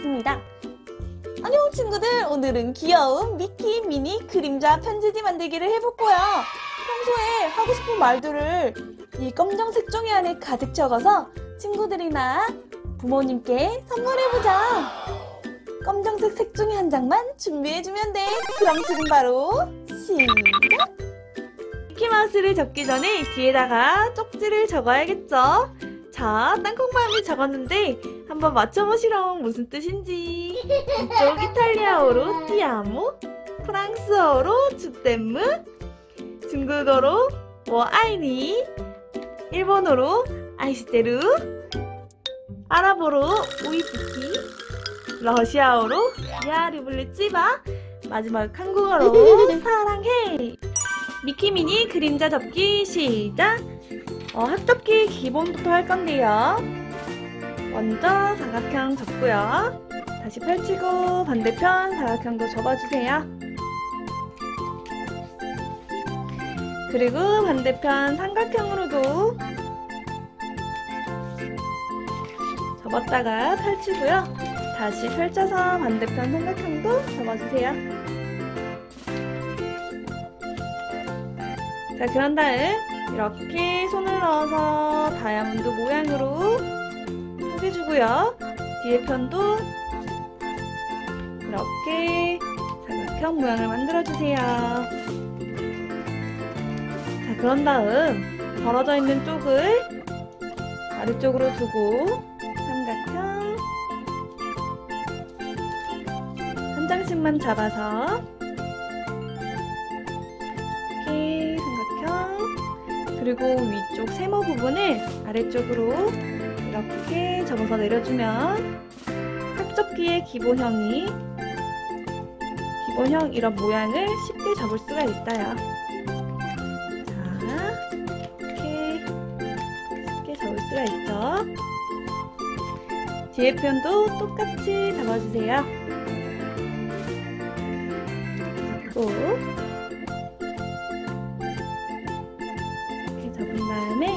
있습니다. 안녕 친구들, 오늘은 귀여운 미키 미니 그림자 편지지 만들기를 해볼거야. 평소에 하고 싶은 말들을 이 검정색 종이 안에 가득 적어서 친구들이나 부모님께 선물해보자. 검정색 색종이 한 장만 준비해주면 돼. 그럼 지금 바로 시작! 미키마우스를 적기 전에 뒤에다가 쪽지를 적어야겠죠? 자, 땅콩맘이 적었는데 한번 맞춰보시렴. 무슨 뜻인지. 이쪽 이탈리아어로 티아모, 프랑스어로 주댐무, 중국어로 아이니, 일본어로 아이시테루, 아랍어로 우이푸키, 러시아어로 야리블리찌바, 마지막 한국어로 사랑해. 미키미니 그림자 접기 시작! 합접기 기본부터 할 건데요. 먼저 사각형 접고요. 다시 펼치고 반대편 사각형도 접어주세요. 그리고 반대편 삼각형으로도 접었다가 펼치고요. 다시 펼쳐서 반대편 삼각형도 접어주세요. 자, 그런 다음 이렇게 손을 넣어서 다이아몬드 모양으로 쪼개주고요. 뒤에 편도 이렇게 사각형 모양을 만들어주세요. 자, 그런 다음 벌어져 있는 쪽을 아래쪽으로 두고 삼각형 한 장씩만 잡아서 이렇게 삼각형, 그리고 위쪽 세모 부분을 아래쪽으로 이렇게 접어서 내려주면 합접기의 기본형 이런 모양을 쉽게 접을 수가 있어요. 자, 이렇게 쉽게 접을 수가 있죠. 뒤에 편도 똑같이 잡아주세요. 잡고 다음에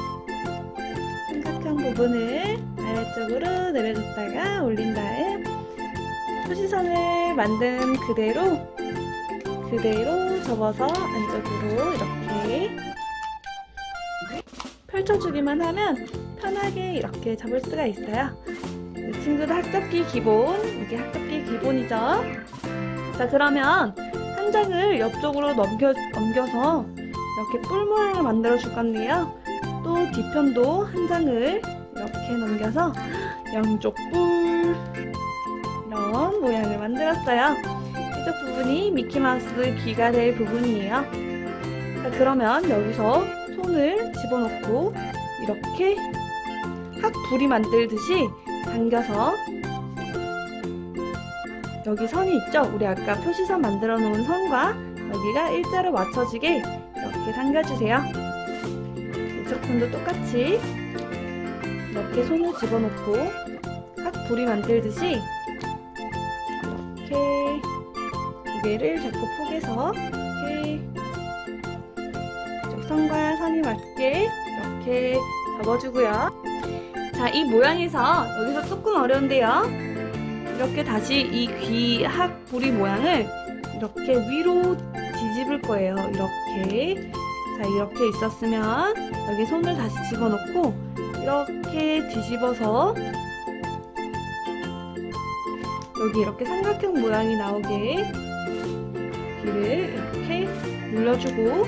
삼각형 부분을 아래쪽으로 내려줬다가 올린 다음 표시선을 만든 그대로 접어서 안쪽으로 이렇게 펼쳐주기만 하면 편하게 이렇게 접을 수가 있어요. 이 친구도 합접기 기본, 이게 합접기 기본이죠. 자, 그러면 한 장을 옆쪽으로 넘겨서 이렇게 뿔 모양을 만들어 줄 건데요. 또 뒤편도 한 장을 이렇게 넘겨서 양쪽 뿔 이런 모양을 만들었어요. 이쪽 부분이 미키마우스 귀가 될 부분이에요. 자, 그러면 여기서 손을 집어넣고 이렇게 학부리 만들듯이 당겨서 여기 선이 있죠? 우리 아까 표시선 만들어 놓은 선과 여기가 일자로 맞춰지게 이렇게 당겨주세요. 이쪽 편도 똑같이 이렇게 손을 집어넣고 학부리 만들듯이 이렇게 두 개를 잡고 포개서 이렇게 이쪽 선과 선이 맞게 이렇게 접어주고요. 자, 이 모양에서 여기서 조금 어려운데요. 이렇게 다시 이 귀 학부리 모양을 이렇게 위로 뒤집을 거예요. 이렇게. 자, 이렇게 있었으면 여기 손을 다시 집어넣고 이렇게 뒤집어서 여기 이렇게 삼각형 모양이 나오게 귀를 이렇게 눌러주고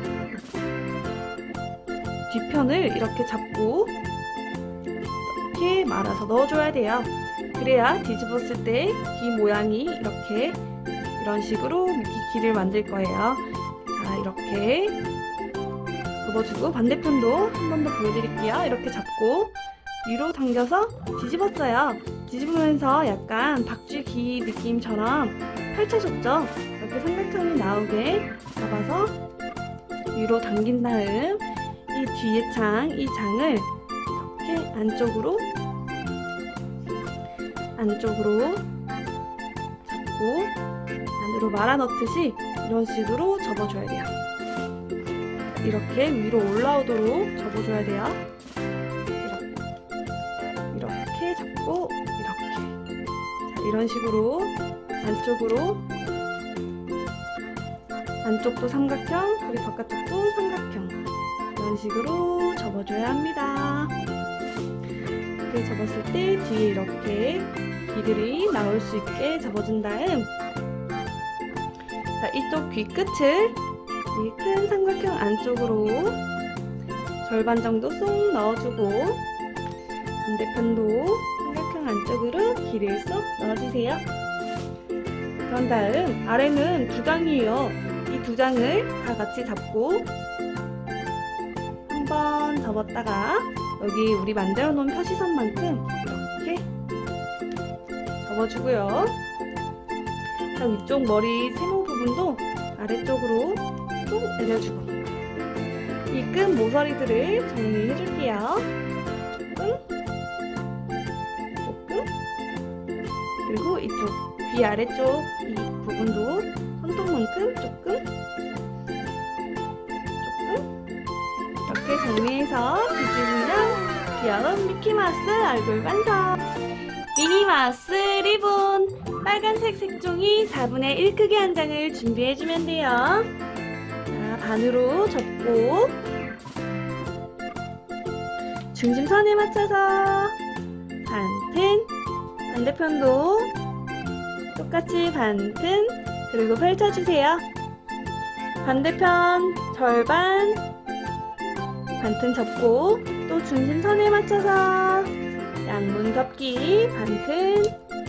뒤편을 이렇게 잡고 이렇게 말아서 넣어줘야 돼요. 그래야 뒤집었을 때 귀 모양이 이렇게 이런 식으로 미키 귀를 만들 거예요. 자, 이렇게 접어주고 반대편도 한 번 더 보여드릴게요. 이렇게 잡고 위로 당겨서 뒤집었어요. 뒤집으면서 약간 박쥐 귀 느낌처럼 펼쳐줬죠. 이렇게 삼각형이 나오게 잡아서 위로 당긴 다음 이 뒤에 이 장을 이렇게 안쪽으로 잡고 안으로 말아 넣듯이 이런 식으로 접어줘야 돼요. 이렇게 위로 올라오도록 접어줘야 돼요. 이렇게 잡고 이렇게 이런 식으로 안쪽도 삼각형, 그리고 바깥쪽도 삼각형, 이런 식으로 접어줘야 합니다. 이렇게 접었을 때 뒤에 이렇게 귀들이 나올 수 있게 접어준 다음, 자, 이쪽 귀 끝을 이 큰 삼각형 안쪽으로 절반 정도 쏙 넣어주고, 반대편도 삼각형 안쪽으로 귀를 쏙 넣어주세요. 그런 다음 아래는 두 장이에요. 이 두 장을 다 같이 잡고 한번 접었다가 여기 우리 만들어 놓은 표시선만큼 이렇게 접어주고요. 자, 위쪽 머리 세모 부분도 아래쪽으로 쏙 내려주고, 이 끝 모서리들을 정리해 줄게요. 조금, 그리고 이쪽 귀 아래쪽 이 부분도 손톱만큼 조금 이렇게 정리해서 뒤집으면 귀여운 미키마우스 얼굴 완성! 미니마우스 리본! 빨간색 색종이 4분의 1 크기 한 장을 준비해주면 돼요. 자, 반으로 접고 중심선에 맞춰서 반튼, 반대편도 똑같이 반튼, 그리고 펼쳐주세요. 반대편 절반 반튼 접고 또 중심선에 맞춰서 양문 접기 반튼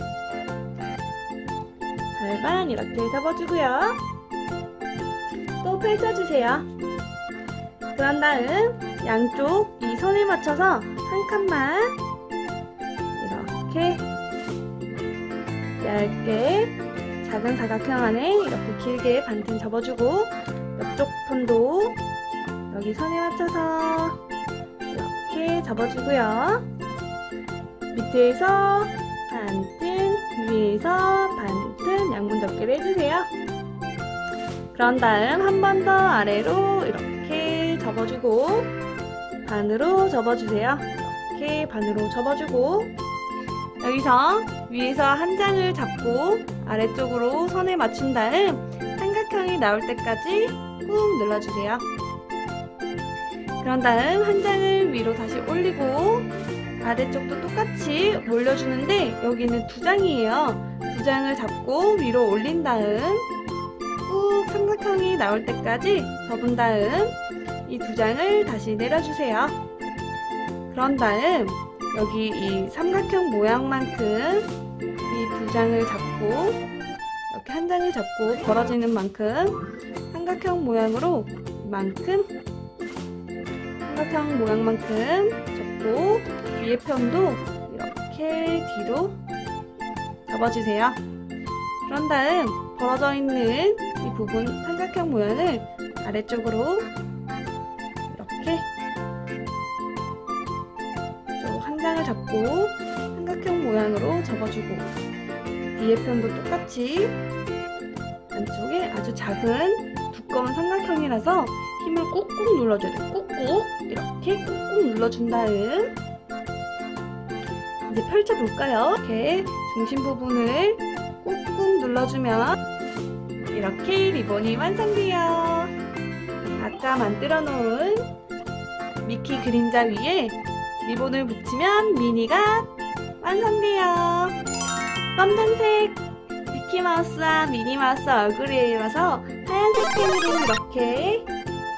절반 이렇게 접어주고요. 또 펼쳐주세요. 그런 다음 양쪽 이 선에 맞춰서 한 칸만 이렇게 얇게 작은 사각형 안에 이렇게 길게 반튼 접어주고, 옆쪽 편도 여기 선에 맞춰서 이렇게 접어주고요. 밑에서 반튼, 위에서 반튼 양문 접기를 해주세요. 그런 다음 한 번 더 아래로 이렇게 접어주고 반으로 접어주세요. 이렇게 반으로 접어주고, 여기서 위에서 한 장을 잡고 아래쪽으로 선에 맞춘 다음 삼각형이 나올 때까지 꾹 눌러주세요. 그런 다음 한 장을 위로 다시 올리고 아래쪽도 똑같이 올려주는데 여기는 두 장이에요. 두 장을 잡고 위로 올린 다음 꾹 삼각형이 나올 때까지 접은 다음 이 두 장을 다시 내려주세요. 그런 다음 여기 이 삼각형 모양만큼 이 두 장을 잡고 이렇게 한 장을 잡고 벌어지는 만큼 삼각형 모양으로 삼각형 모양만큼 접고 뒤에 편도 이렇게 뒤로 접어주세요. 그런 다음 벌어져 있는 이 부분 삼각형 모양을 아래쪽으로 이렇게 한 장을 잡고 삼각형 모양으로 접어주고, 뒤에 편도 똑같이 안쪽에 아주 작은 두꺼운 삼각형이라서 힘을 꾹꾹 눌러줘야 돼요. 꾹꾹 이렇게 꾹꾹 눌러준 다음 이제 펼쳐볼까요? 이렇게 중심 부분을 꾹꾹 눌러주면 이렇게 리본이 완성돼요. 아까 만들어 놓은 미키 그림자 위에 리본을 붙이면 미니가 완성돼요. 검정색 미키마우스와 미니마우스 얼굴이라서 하얀색 펜으로 이렇게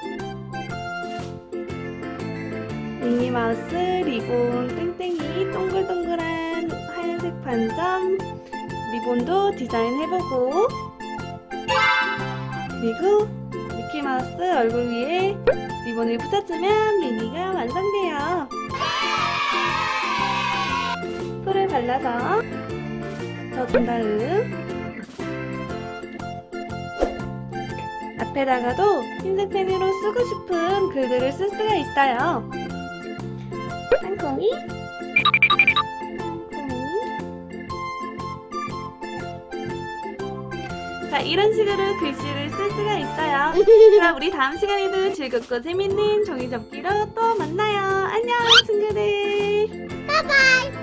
미니마우스 리본 땡땡이 동글동글한 하얀색 반점 리본도 디자인해보고, 그리고 미키마우스 얼굴 위에 리본을 붙여주면 미니가 완성돼요. 풀을 발라서 붙여준 다음 앞에다가도 흰색 펜으로 쓰고 싶은 글들을 쓸 수가 있어요. 땅콩이, 자, 이런 식으로 글씨를 쓸 수가 있어요. 그럼 우리 다음 시간에도 즐겁고 재밌는 종이접기로 또 만나요. 안녕 친구들. 바이바이.